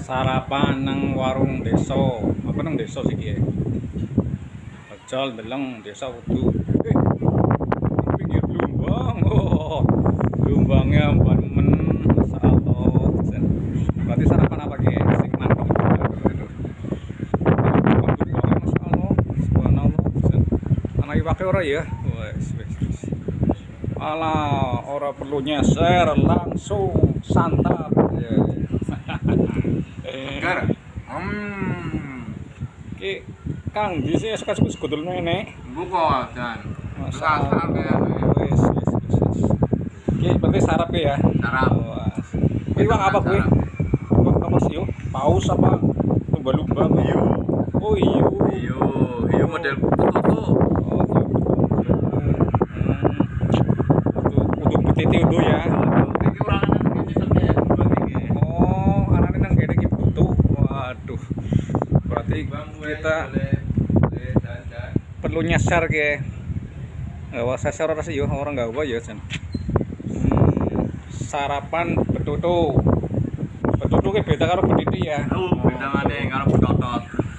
Sarapan nang warung desa. Apa nang desa sih ki? Pecel deleng desa kudu. Pinggir Blumbang. Oh. Blumbangnya men masyaallah. Berarti sarapan apa ki? Sing mantap. Masyaallah. Subhanallah. Ana iwake ora ya? Wes. Alah, ora perlu nyeser, langsung santap. Segar. Ki Kang di sini suka segudul nenek. Buka dan Masalah. ya. Wes. Ki berarti sarap ya? Sarap. Iwak apa kuwi? Iwak apa sih yo? Paus apa? Lumba-lumba. Hiu. Oh iya. Hiu model tutu. Oh iya. Untuk betiti udo ya. Iki ora ana ngene sampe iki. Oh, anaknya nang kene iki butuh. Waduh. Berarti kita perlu nyasar ke. Wah, sasar ora sih yo, orang gawa ya, Jan. Sarapan betutu. Betutu ki beda karo betiti ya. Beda maneh karo betotot.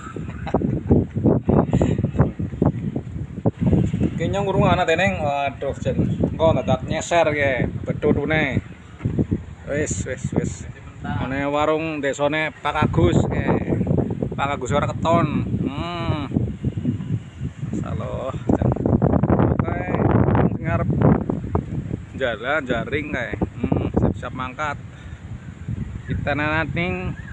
Kayaknya ngurung anak teneng, waduh Jan. Engko dadak nyeser ke betutune. Wis. Ana warung desane Pak Agus ke. Pak Agus ora keton. Masalah Jan. Oke, ngarep jalan jaring kae. Siap-siap mangkat. Kita nanti